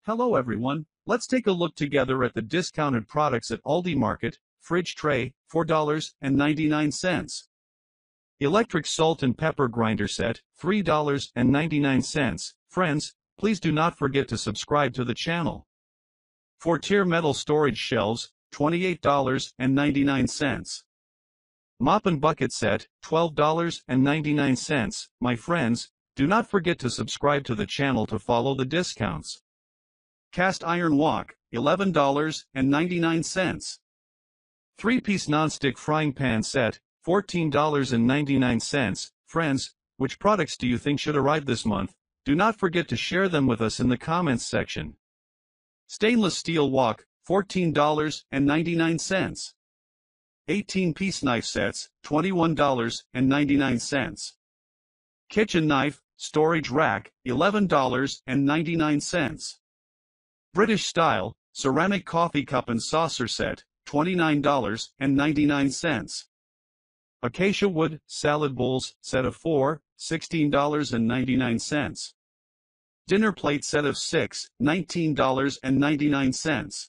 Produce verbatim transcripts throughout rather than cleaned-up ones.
Hello everyone, let's take a look together at the discounted products at ALDI Market. Fridge tray, four dollars and ninety-nine cents. Electric salt and pepper grinder set, three dollars and ninety-nine cents. Friends, please do not forget to subscribe to the channel. four-tier metal storage shelves, twenty-eight dollars and ninety-nine cents. Mop and bucket set, twelve dollars and ninety-nine cents. My friends, do not forget to subscribe to the channel to follow the discounts. Cast iron wok, eleven dollars and ninety-nine cents. three-piece non-stick frying pan set, fourteen dollars and ninety-nine cents. Friends, which products do you think should arrive this month? Do not forget to share them with us in the comments section. Stainless steel wok, fourteen dollars and ninety-nine cents. eighteen-piece knife sets, twenty-one dollars and ninety-nine cents. Kitchen knife, storage rack, eleven dollars and ninety-nine cents. British style, ceramic coffee cup and saucer set, twenty-nine dollars and ninety-nine cents. Acacia wood, salad bowls, set of four, sixteen dollars and ninety-nine cents. Dinner plate set of six, nineteen dollars and ninety-nine cents.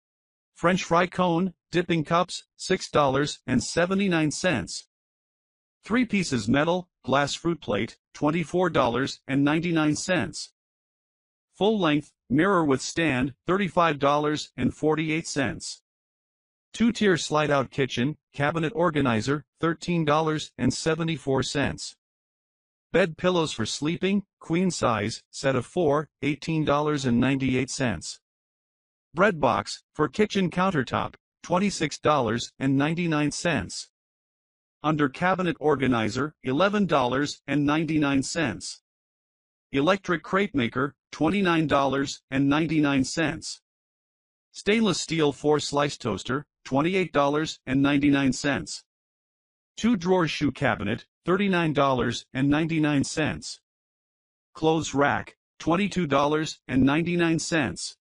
French fry cone, dipping cups, six dollars and seventy-nine cents. three pieces metal, glass fruit plate, twenty-four dollars and ninety-nine cents. Full-length, mirror with stand, thirty-five dollars and forty-eight cents. two-tier slide-out kitchen, cabinet organizer, thirteen dollars and seventy-four cents. Bed pillows for sleeping, queen size, set of four, eighteen dollars and ninety-eight cents. Bread box, for kitchen countertop, twenty-six dollars and ninety-nine cents. Under cabinet organizer, eleven dollars and ninety-nine cents. Electric crepe maker, twenty-nine dollars and ninety-nine cents. Stainless steel four-slice toaster, twenty-eight dollars and ninety-nine cents. Two-drawer shoe cabinet, thirty-nine dollars and ninety-nine cents. Clothes rack, twenty-two dollars and ninety-nine cents.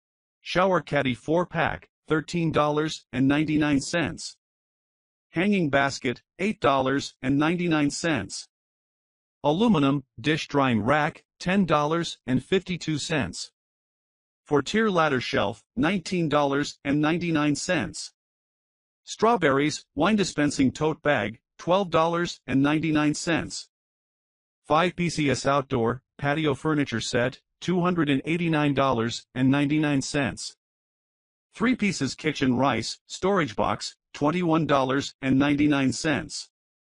Shower caddy four-pack, thirteen dollars and ninety-nine cents. Hanging basket, eight dollars and ninety-nine cents. Aluminum dish drying rack, ten dollars and fifty-two cents. four-tier ladder shelf, nineteen dollars and ninety-nine cents. Strawberries wine dispensing tote bag, twelve dollars and ninety-nine cents. five P C S outdoor patio furniture set, two hundred eighty-nine dollars and ninety-nine cents. three pieces kitchen rice storage box, twenty-one dollars and ninety-nine cents.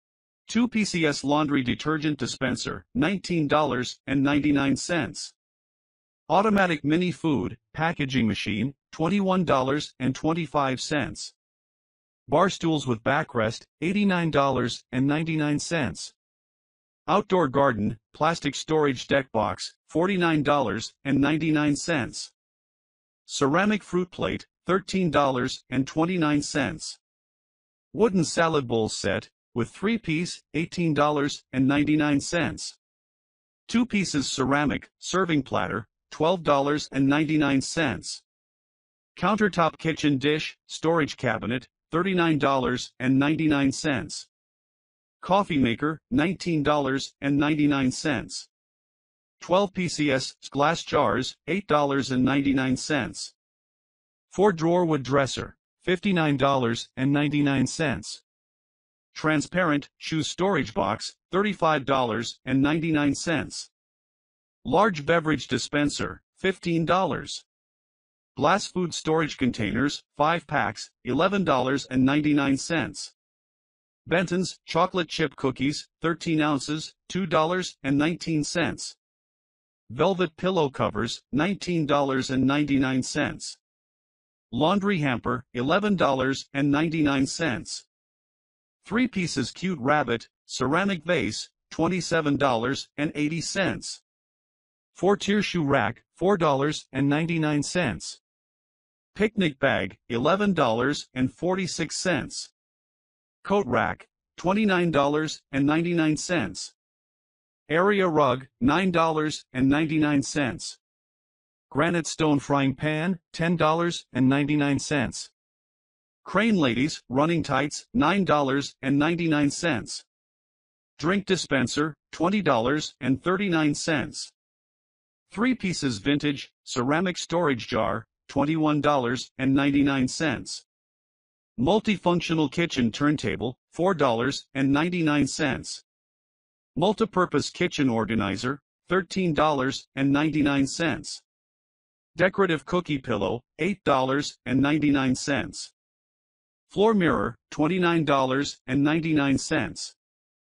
two P C S laundry detergent dispenser, nineteen dollars and ninety-nine cents. Automatic mini food packaging machine, twenty-one dollars and twenty-five cents. Bar stools with backrest, eighty-nine dollars and ninety-nine cents. Outdoor garden plastic storage deck box, forty-nine dollars and ninety-nine cents. Ceramic fruit plate, thirteen dollars and twenty-nine cents. Wooden salad bowl set, with three-piece, eighteen dollars and ninety-nine cents. two pieces ceramic serving platter, twelve dollars and ninety-nine cents. Countertop kitchen dish storage cabinet, thirty-nine dollars and ninety-nine cents. Coffee maker, nineteen dollars and ninety-nine cents. twelve P C S glass jars, eight dollars and ninety-nine cents. four-drawer wood dresser, fifty-nine dollars and ninety-nine cents. Transparent shoe storage box, thirty-five dollars and ninety-nine cents. Large beverage dispenser, fifteen dollars. Glass food storage containers, five packs, eleven dollars and ninety-nine cents. Benton's chocolate chip cookies, thirteen ounces, two dollars and nineteen cents. Velvet pillow covers, nineteen dollars and ninety-nine cents. Laundry hamper, eleven dollars and ninety-nine cents. three pieces cute rabbit ceramic vase, twenty-seven dollars and eighty cents. four-tier shoe rack, four dollars and ninety-nine cents. Picnic bag, eleven dollars and forty-six cents. Coat rack, twenty-nine dollars and ninety-nine cents. Area rug, nine dollars and ninety-nine cents. Granite stone frying pan, ten dollars and ninety-nine cents. Crane ladies running tights, nine dollars and ninety-nine cents. Drink dispenser, twenty dollars and thirty-nine cents. three pieces vintage, ceramic storage jar, twenty-one dollars and ninety-nine cents. Multifunctional kitchen turntable, four dollars and ninety-nine cents. Multipurpose kitchen organizer, thirteen dollars and ninety-nine cents. Decorative cookie pillow, eight dollars and ninety-nine cents. Floor mirror, twenty-nine dollars and ninety-nine cents.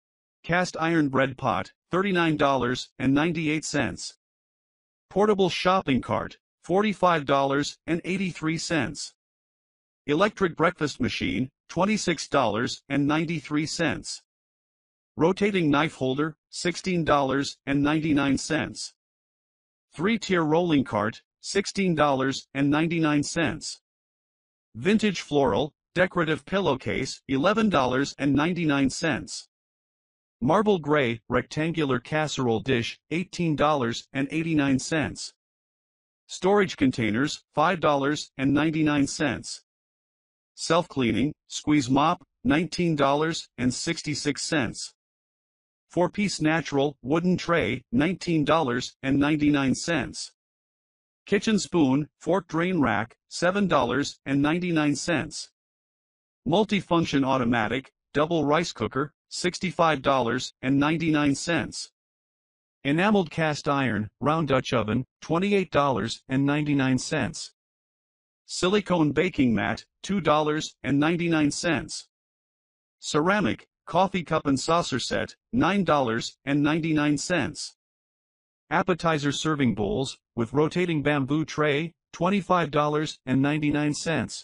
Cast iron bread pot, thirty-nine dollars and ninety-eight cents. Portable shopping cart, forty-five dollars and eighty-three cents. Electric breakfast machine, twenty-six dollars and ninety-three cents. Rotating knife holder, sixteen dollars and ninety-nine cents. Three-tier rolling cart, sixteen dollars and ninety-nine cents. Vintage floral, decorative pillowcase, eleven dollars and ninety-nine cents. Marble gray, rectangular casserole dish, eighteen dollars and eighty-nine cents. Storage containers, five dollars and ninety-nine cents. Self-cleaning, squeeze mop, nineteen dollars and sixty-six cents. Four-piece natural, wooden tray, nineteen dollars and ninety-nine cents. Kitchen spoon, fork drain rack, seven dollars and ninety-nine cents. Multifunction automatic, double rice cooker, sixty-five dollars and ninety-nine cents. Enameled cast iron, round Dutch oven, twenty-eight dollars and ninety-nine cents. Silicone baking mat, two dollars and ninety-nine cents. Ceramic, coffee cup and saucer set, nine dollars and ninety-nine cents. Appetizer serving bowls, with rotating bamboo tray, twenty-five dollars and ninety-nine cents.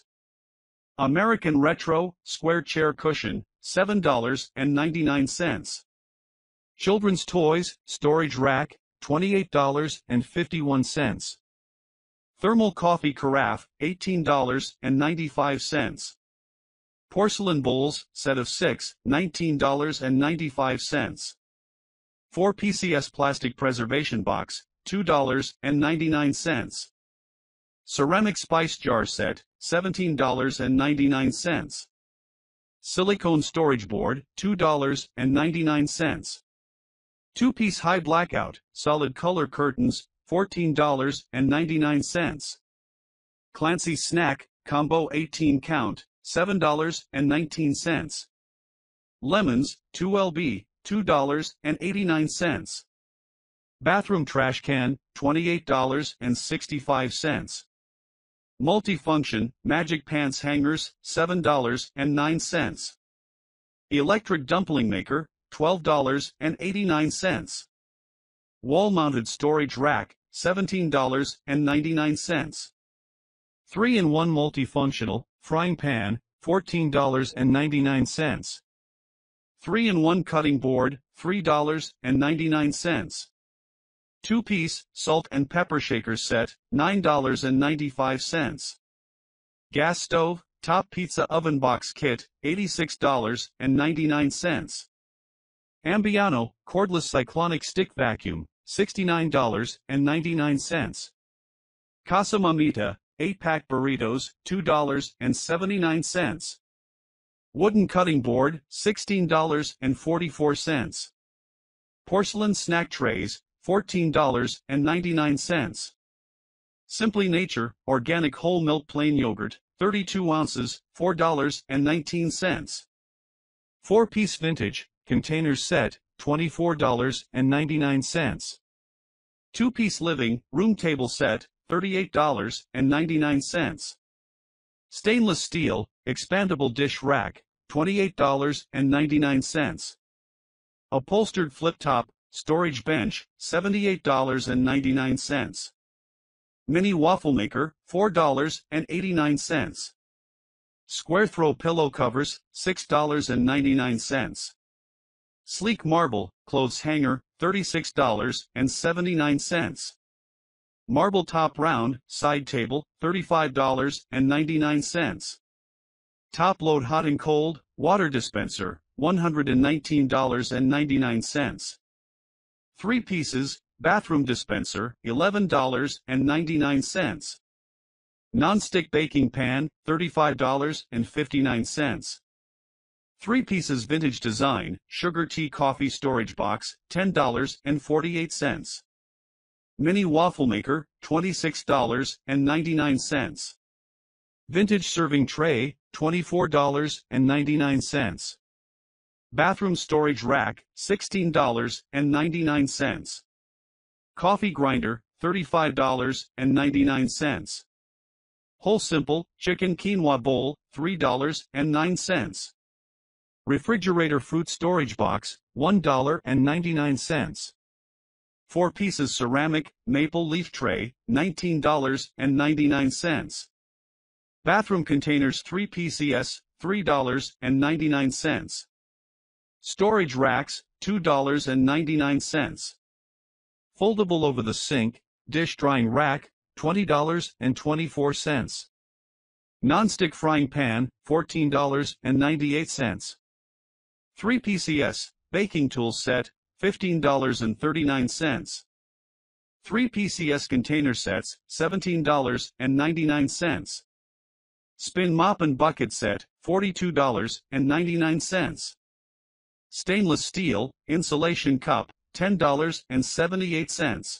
American Retro, square chair cushion, seven dollars and ninety-nine cents. Children's toys, storage rack, twenty-eight dollars and fifty-one cents. Thermal coffee carafe, eighteen dollars and ninety-five cents. Porcelain bowls, set of six, nineteen dollars and ninety-five cents. four P C S plastic preservation box, two dollars and ninety-nine cents. Ceramic spice jar set, seventeen dollars and ninety-nine cents. Silicone storage board, two dollars and ninety-nine cents. Two-piece high blackout, solid color curtains, fourteen dollars and ninety-nine cents. Clancy snack, combo eighteen count, seven dollars and nineteen cents. Lemons, two pounds, two dollars and eighty-nine cents. Bathroom trash can, twenty-eight dollars and sixty-five cents. Multifunction, magic pants hangers, seven dollars and nine cents. Electric dumpling maker, twelve dollars and eighty-nine cents. Wall-mounted storage rack, seventeen dollars and ninety-nine cents. three in one multifunctional, frying pan, fourteen dollars and ninety-nine cents. three in one cutting board, three dollars and ninety-nine cents. Two-piece, salt and pepper shaker set, nine dollars and ninety-five cents. Gas stove, top pizza oven box kit, eighty-six dollars and ninety-nine cents. Ambiano, cordless cyclonic stick vacuum, sixty-nine dollars and ninety-nine cents. Casa Mamita, eight-pack burritos, two dollars and seventy-nine cents. Wooden cutting board, sixteen dollars and forty-four cents. Porcelain snack trays, fourteen dollars and ninety-nine cents. Simply Nature, organic whole milk plain yogurt, thirty-two ounces, four dollars and nineteen cents. four-piece vintage, containers set, twenty-four dollars and ninety-nine cents. two-piece living, room table set, thirty-eight dollars and ninety-nine cents. Stainless steel, expandable dish rack, twenty-eight dollars and ninety-nine cents. Upholstered flip-top, storage bench, seventy-eight dollars and ninety-nine cents. Mini waffle maker, four dollars and eighty-nine cents. Square throw pillow covers, six dollars and ninety-nine cents. Sleek marble, clothes hanger, thirty-six dollars and seventy-nine cents. Marble top round, side table, thirty-five dollars and ninety-nine cents. Top load hot and cold, water dispenser, one hundred nineteen dollars and ninety-nine cents. Three pieces, bathroom dispenser, eleven dollars and ninety-nine cents. Non-stick baking pan, thirty-five dollars and fifty-nine cents. Three pieces vintage design, sugar tea coffee storage box, ten dollars and forty-eight cents. Mini waffle maker, twenty-six dollars and ninety-nine cents. Vintage serving tray, twenty-four dollars and ninety-nine cents. Bathroom storage rack, sixteen dollars and ninety-nine cents. Coffee grinder, thirty-five dollars and ninety-nine cents. Whole simple chicken quinoa bowl, three dollars and nine cents. Refrigerator fruit storage box, one dollar and ninety-nine cents. four pieces ceramic maple leaf tray, nineteen dollars and ninety-nine cents. Bathroom containers three pieces, three dollars and ninety-nine cents. Storage racks, two dollars and ninety-nine cents. Foldable over the sink dish drying rack, twenty dollars and twenty-four cents. Non-stick frying pan, fourteen dollars and ninety-eight cents. three pieces baking tool set, fifteen dollars and thirty-nine cents. three pieces container sets, seventeen dollars and ninety-nine cents. Spin mop and bucket set, forty-two dollars and ninety-nine cents. Stainless steel insulation cup, ten dollars and seventy-eight cents.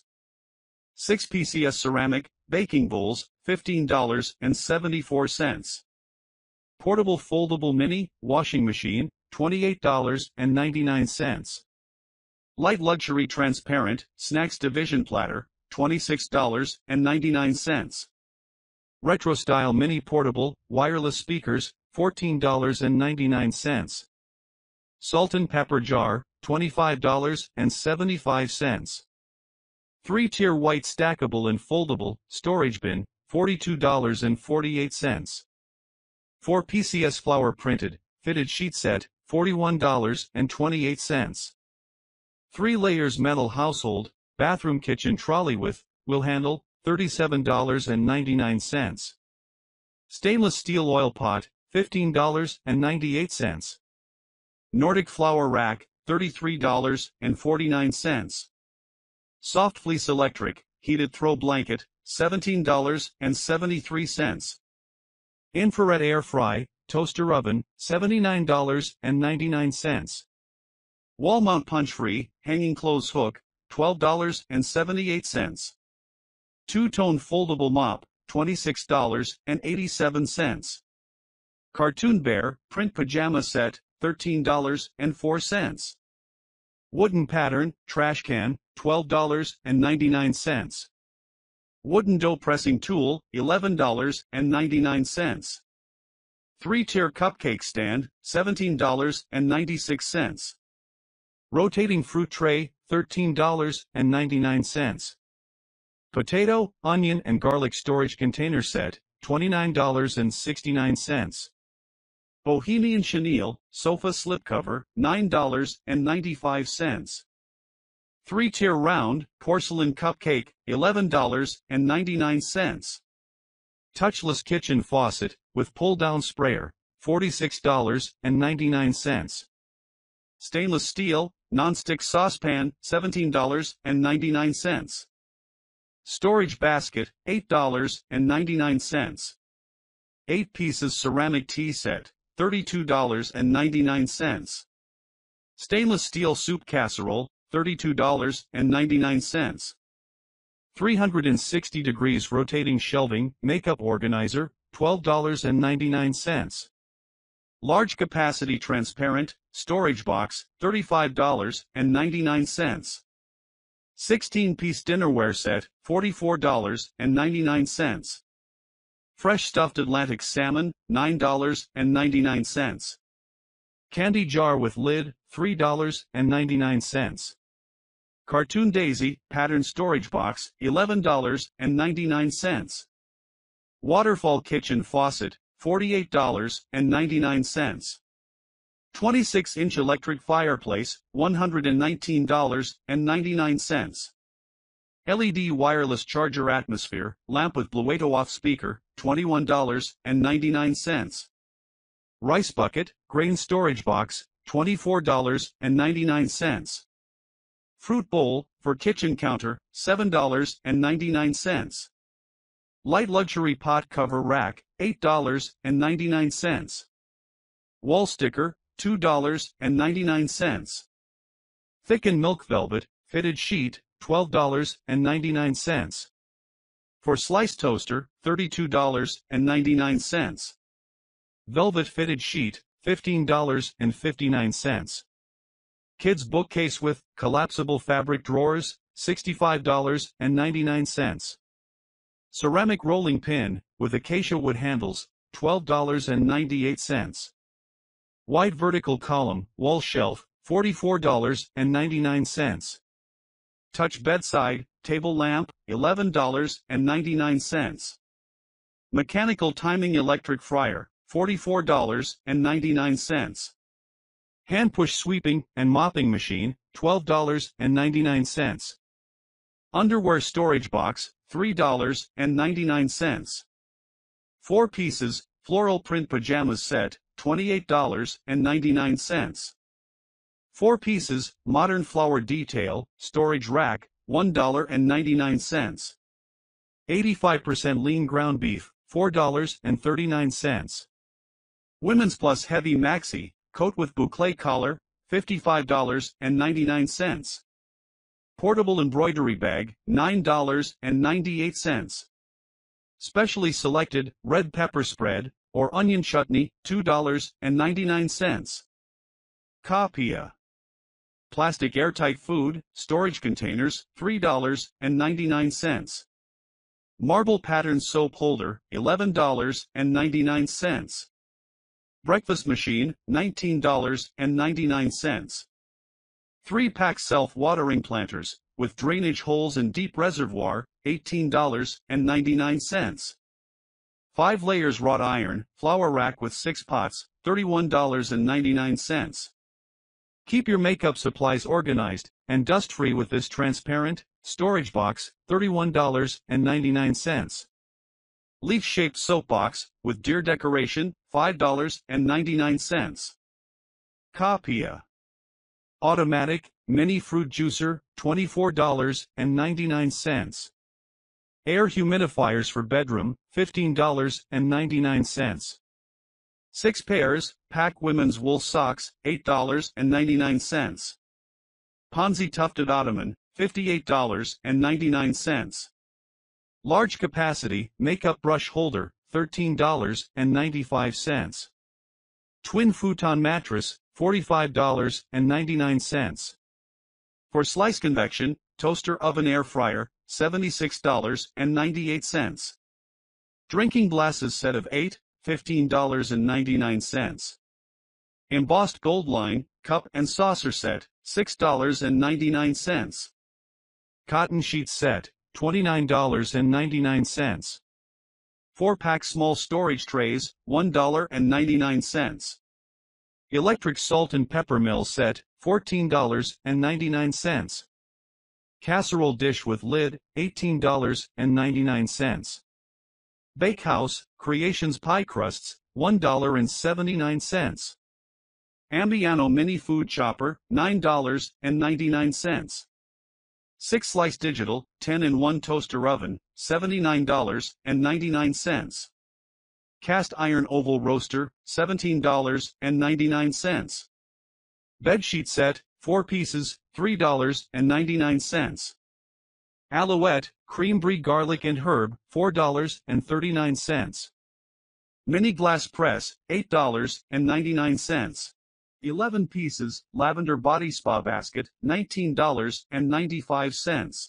six pieces ceramic baking bowls, fifteen dollars and seventy-four cents. Portable foldable mini washing machine, twenty-eight dollars and ninety-nine cents. Light luxury transparent snacks division platter, twenty-six dollars and ninety-nine cents. Retro style mini portable wireless speakers, fourteen dollars and ninety-nine cents. Salt and pepper jar, twenty-five dollars and seventy-five cents. three-tier white stackable and foldable storage bin, forty-two dollars and forty-eight cents. four pieces flower printed fitted sheet set, forty-one dollars and twenty-eight cents. three layers metal household bathroom kitchen trolley with wheel handle, thirty-seven dollars and ninety-nine cents. Stainless steel oil pot, fifteen dollars and ninety-eight cents. Nordic flower rack, thirty-three dollars and forty-nine cents. Soft fleece electric heated throw blanket, seventeen dollars and seventy-three cents. Infrared air fry toaster oven, seventy-nine dollars and ninety-nine cents. Wall mount punch free hanging clothes hook, twelve dollars and seventy-eight cents. Two-tone foldable mop, twenty-six dollars and eighty-seven cents. Cartoon bear print pajama set, thirteen dollars and four cents. Wooden pattern trash can, twelve dollars and ninety-nine cents. Wooden dough pressing tool, eleven dollars and ninety-nine cents. three-tier cupcake stand, seventeen dollars and ninety-six cents. Rotating fruit tray, thirteen dollars and ninety-nine cents. Potato, onion and garlic storage container set, twenty-nine dollars and sixty-nine cents. Bohemian chenille sofa slipcover, nine dollars and ninety-five cents. three-tier round porcelain cupcake, eleven dollars and ninety-nine cents. Touchless kitchen faucet with pull-down sprayer, forty-six dollars and ninety-nine cents. Stainless steel non-stick saucepan, seventeen dollars and ninety-nine cents. Storage basket, eight dollars and ninety-nine cents. eight pieces ceramic tea set, thirty-two dollars and ninety-nine cents. Stainless steel soup casserole, thirty-two dollars and ninety-nine cents. three hundred sixty degrees rotating shelving makeup organizer, twelve dollars and ninety-nine cents. Large capacity transparent storage box, thirty-five dollars and ninety-nine cents. sixteen piece dinnerware set, forty-four dollars and ninety-nine cents. Fresh stuffed Atlantic salmon, nine dollars and ninety-nine cents. Candy jar with lid, three dollars and ninety-nine cents. Cartoon daisy pattern storage box, eleven dollars and ninety-nine cents. Waterfall kitchen faucet, forty-eight dollars and ninety-nine cents. twenty-six inch electric fireplace, one hundred nineteen dollars and ninety-nine cents. L E D wireless charger atmosphere lamp with Bluetooth off speaker, twenty-one dollars and ninety-nine cents. Rice bucket grain storage box, twenty-four dollars and ninety-nine cents. Fruit bowl for kitchen counter, seven dollars and ninety-nine cents. Light luxury pot cover rack, eight dollars and ninety-nine cents. Wall sticker, two dollars and ninety-nine cents. Thicken milk velvet fitted sheet, twelve dollars and ninety-nine cents. For sliced toaster, thirty-two dollars and ninety-nine cents. Velvet fitted sheet, fifteen dollars and fifty-nine cents. Kids bookcase with collapsible fabric drawers, sixty-five dollars and ninety-nine cents. Ceramic rolling pin, with acacia wood handles, twelve dollars and ninety-eight cents. Wide vertical column, wall shelf, forty-four dollars and ninety-nine cents. Touch bedside, table lamp, eleven dollars and ninety-nine cents. Mechanical timing electric fryer, forty-four dollars and ninety-nine cents. Hand push sweeping and mopping machine, twelve dollars and ninety-nine cents. Underwear storage box, three dollars and ninety-nine cents. Four pieces, floral print pajamas set, twenty-eight dollars and ninety-nine cents. Four pieces, modern flower detail, storage rack, one dollar and ninety-nine cents. eighty-five percent lean ground beef, four dollars and thirty-nine cents. Women's Plus Heavy Maxi, coat with boucle collar, fifty-five dollars and ninety-nine cents. Portable embroidery bag, nine dollars and ninety-eight cents. Specially selected, red pepper spread, or onion chutney, two dollars and ninety-nine cents. Kapia. Plastic airtight food, storage containers, three dollars and ninety-nine cents. Marble pattern soap holder, eleven dollars and ninety-nine cents. Breakfast machine, nineteen dollars and ninety-nine cents. three pack self-watering planters, with drainage holes and deep reservoir, eighteen dollars and ninety-nine cents. five layers wrought iron, flower rack with six pots, thirty-one dollars and ninety-nine cents. Keep your makeup supplies organized and dust-free with this transparent storage box, thirty-one dollars and ninety-nine cents. Leaf-shaped soap box, with deer decoration, five dollars and ninety-nine cents. Kapia. Automatic, mini fruit juicer, twenty-four dollars and ninety-nine cents. Air humidifiers for bedroom, fifteen dollars and ninety-nine cents. Six pairs, pack women's wool socks, eight dollars and ninety-nine cents. Ponzi tufted ottoman, fifty-eight dollars and ninety-nine cents. Large capacity, makeup brush holder, thirteen dollars and ninety-five cents. Twin futon mattress, forty-five dollars and ninety-nine cents. For slice convection, toaster oven air fryer, seventy-six dollars and ninety-eight cents. Drinking glasses set of eight, fifteen dollars and ninety-nine cents. Embossed gold line, cup and saucer set, six dollars and ninety-nine cents. Cotton sheet set, twenty-nine dollars and ninety-nine cents. four pack small storage trays, one dollar and ninety-nine cents. Electric salt and pepper mill set, fourteen dollars and ninety-nine cents. Casserole dish with lid, eighteen dollars and ninety-nine cents. Bakehouse, Creations pie crusts, one dollar and seventy-nine cents. Ambiano mini food chopper, nine dollars and ninety-nine cents. six slice digital, ten in one toaster oven, seventy-nine dollars and ninety-nine cents. Cast iron oval roaster, seventeen dollars and ninety-nine cents. Bedsheet set, four pieces, three dollars and ninety-nine cents. Alouette, cream brie garlic and herb, four dollars and thirty-nine cents. Mini glass press, eight dollars and ninety-nine cents. eleven pieces, lavender body spa basket, nineteen dollars and ninety-five cents.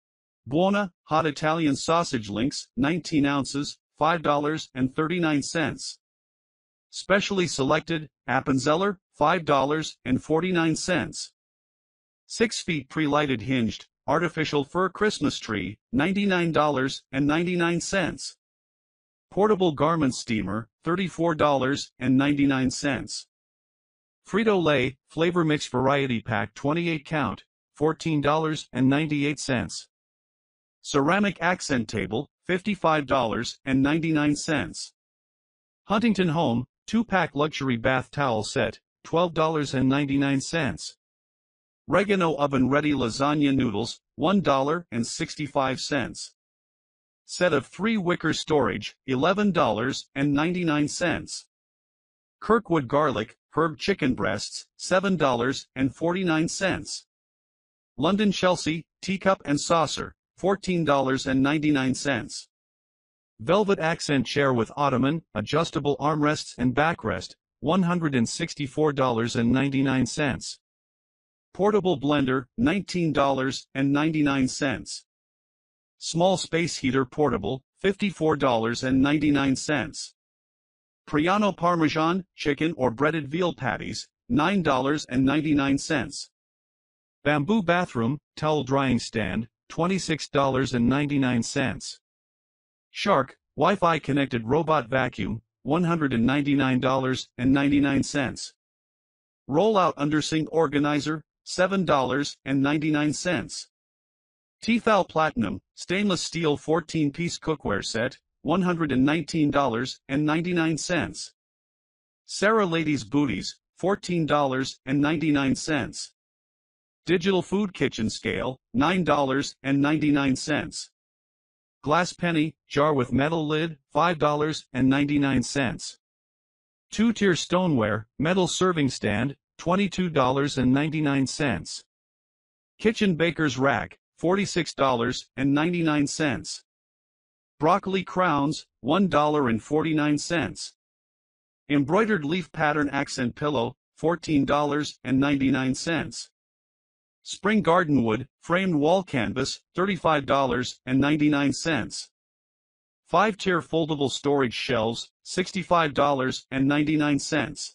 Buona, hot Italian sausage links, nineteen ounces, five dollars and thirty-nine cents. Specially selected, Appenzeller, five dollars and forty-nine cents. six feet pre-lighted hinged, artificial fir Christmas tree, ninety-nine dollars and ninety-nine cents. Portable garment steamer, thirty-four dollars and ninety-nine cents. Frito-Lay, flavor mix variety pack twenty-eight count, fourteen dollars and ninety-eight cents. Ceramic accent table, fifty-five dollars and ninety-nine cents. Huntington Home, two pack luxury bath towel set, twelve dollars and ninety-nine cents. Regano oven-ready lasagna noodles, one dollar and sixty-five cents. Set of three wicker storage, eleven dollars and ninety-nine cents. Kirkwood garlic, herb chicken breasts, seven dollars and forty-nine cents. London Chelsea, teacup and saucer, fourteen dollars and ninety-nine cents. Velvet accent chair with ottoman, adjustable armrests and backrest, one hundred sixty-four dollars and ninety-nine cents. Portable blender, nineteen dollars and ninety-nine cents. Small space heater portable, fifty-four dollars and ninety-nine cents. Priano Parmesan, chicken or breaded veal patties, nine dollars and ninety-nine cents. Bamboo bathroom, towel drying stand, twenty-six dollars and ninety-nine cents. Shark, Wi-Fi connected robot vacuum, one hundred ninety-nine dollars and ninety-nine cents. Roll-out undersink organizer, seven dollars and ninety-nine cents. Tefal Platinum, stainless steel fourteen piece cookware set, one hundred nineteen dollars and ninety-nine cents. Sarah Ladies Booties, fourteen dollars and ninety-nine cents. Digital food kitchen scale, nine dollars and ninety-nine cents. Glass penny, jar with metal lid, five dollars and ninety-nine cents. Two-tier stoneware, metal serving stand, twenty-two dollars and ninety-nine cents. Kitchen baker's rack, forty-six dollars and ninety-nine cents. Broccoli crowns, one dollar and forty-nine cents. Embroidered leaf pattern accent pillow, fourteen dollars and ninety-nine cents. Spring garden wood, framed wall canvas, thirty-five dollars and ninety-nine cents. Five-tier foldable storage shelves, sixty-five dollars and ninety-nine cents.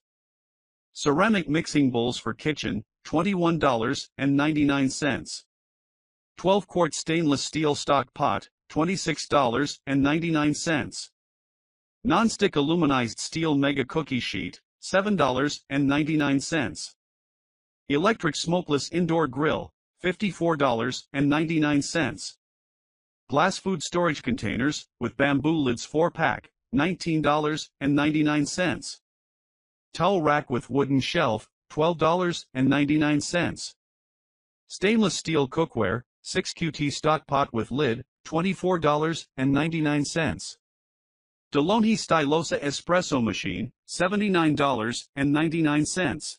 Ceramic mixing bowls for kitchen, twenty-one dollars and ninety-nine cents. twelve quart stainless steel stock pot, twenty-six dollars and ninety-nine cents. Non-stick aluminized steel mega cookie sheet, seven dollars and ninety-nine cents. Electric smokeless indoor grill, fifty-four dollars and ninety-nine cents. Glass food storage containers, with bamboo lids four pack, nineteen dollars and ninety-nine cents. Towel rack with wooden shelf, twelve dollars and ninety-nine cents. Stainless steel cookware, six Q T stock pot with lid, twenty-four dollars and ninety-nine cents. DeLonghi Stylosa espresso machine, seventy-nine dollars and ninety-nine cents.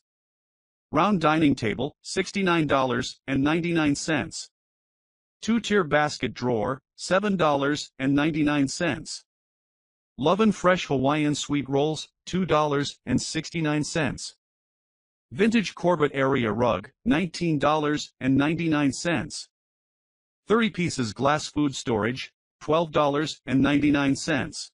Round dining table, sixty-nine dollars and ninety-nine cents. Two-tier basket drawer, seven dollars and ninety-nine cents. Love and Fresh Hawaiian sweet rolls, two dollars and sixty-nine cents. Vintage Corbett area rug, nineteen dollars and ninety-nine cents. thirty pieces glass food storage, twelve dollars and ninety-nine cents.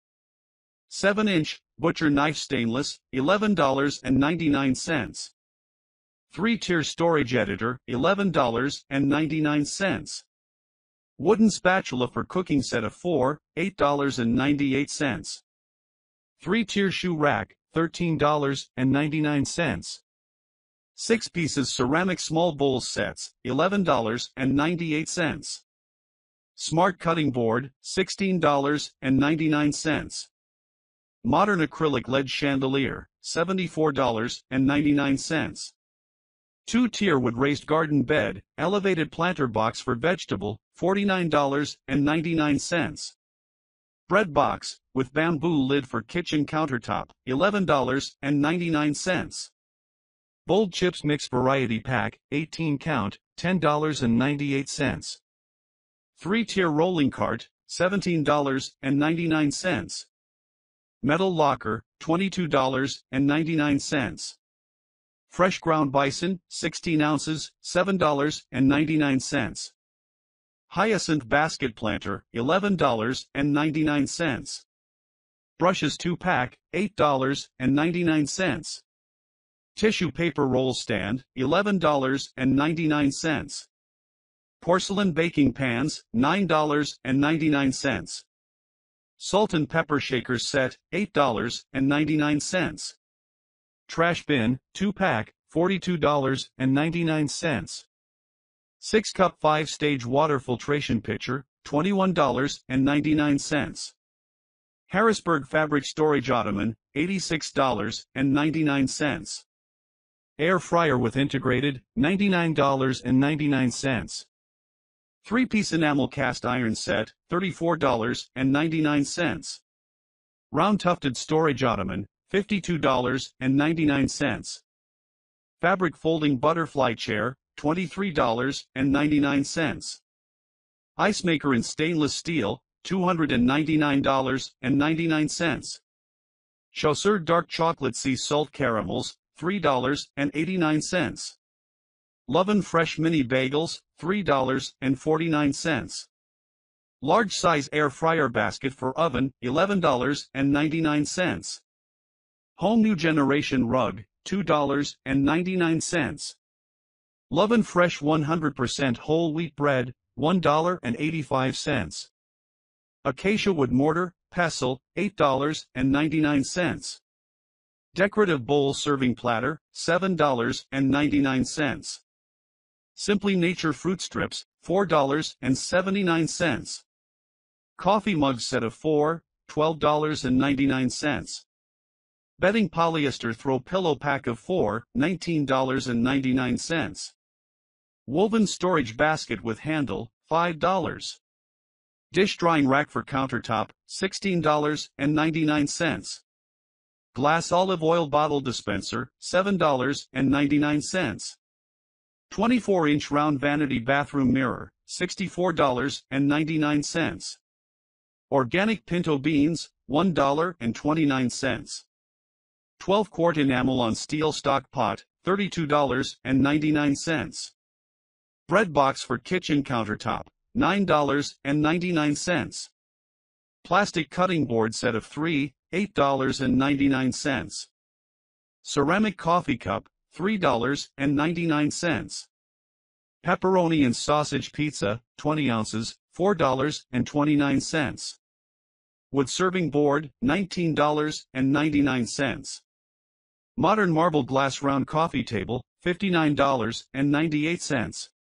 seven inch butcher knife stainless, eleven dollars and ninety-nine cents. three-tier storage editor, eleven dollars and ninety-nine cents. Wooden spatula for cooking set of four, eight dollars and ninety-eight cents. three-tier shoe rack, thirteen dollars and ninety-nine cents. six pieces ceramic small bowl sets, eleven dollars and ninety-eight cents. Smart cutting board, sixteen dollars and ninety-nine cents. Modern acrylic L E D chandelier, seventy-four dollars and ninety-nine cents. Two-tier wood raised garden bed, elevated planter box for vegetable, forty-nine dollars and ninety-nine cents. Bread box, with bamboo lid for kitchen countertop, eleven dollars and ninety-nine cents. Bold chips mix variety pack, eighteen count, ten dollars and ninety-eight cents. Three-tier rolling cart, seventeen dollars and ninety-nine cents. Metal locker, twenty-two dollars and ninety-nine cents. Fresh ground bison, sixteen ounces, seven dollars and ninety-nine cents. Hyacinth basket planter, eleven dollars and ninety-nine cents. Brushes two pack, eight dollars and ninety-nine cents. Tissue paper roll stand, eleven dollars and ninety-nine cents. Porcelain baking pans, nine dollars and ninety-nine cents. Salt and pepper shaker set, eight dollars and ninety-nine cents. Trash bin, two pack, forty-two dollars and ninety-nine cents. six cup five stage water filtration pitcher, twenty-one dollars and ninety-nine cents. Harrisburg fabric storage ottoman, eighty-six dollars and ninety-nine cents. Air fryer with integrated, ninety-nine dollars and ninety-nine cents. three piece enamel cast iron set, thirty-four dollars and ninety-nine cents. Round tufted storage ottoman, fifty-two dollars and ninety-nine cents. Fabric folding butterfly chair, twenty-three dollars and ninety-nine cents. Ice maker in stainless steel, two hundred ninety-nine dollars and ninety-nine cents. Chaucer dark chocolate sea salt caramels, three dollars and eighty-nine cents. Lovin' fresh mini bagels, three dollars and forty-nine cents. Large size air fryer basket for oven, eleven dollars and ninety-nine cents. Whole new generation rug, two dollars and ninety-nine cents. Lovin' fresh one hundred percent whole wheat bread, one dollar and eighty-five cents. Acacia wood mortar, pestle, eight dollars and ninety-nine cents. Decorative bowl serving platter, seven dollars and ninety-nine cents. Simply Nature fruit strips, four dollars and seventy-nine cents. Coffee mug set of four, twelve dollars and ninety-nine cents. Bedding polyester throw pillow pack of four, nineteen dollars and ninety-nine cents. Woven storage basket with handle, five dollars. Dish drying rack for countertop, sixteen dollars and ninety-nine cents. Glass olive oil bottle dispenser, seven dollars and ninety-nine cents. twenty-four inch round vanity bathroom mirror, sixty-four dollars and ninety-nine cents. Organic pinto beans, one dollar and twenty-nine cents. twelve quart enamel on steel stock pot, thirty-two dollars and ninety-nine cents. Bread box for kitchen countertop, nine dollars and ninety-nine cents. Plastic cutting board set of three, eight dollars and ninety-nine cents. Ceramic coffee cup, three dollars and ninety-nine cents. Pepperoni and sausage pizza, twenty ounces, four dollars and twenty-nine cents. Wood serving board, nineteen dollars and ninety-nine cents. Modern marble glass round coffee table, fifty-nine dollars and ninety-eight cents.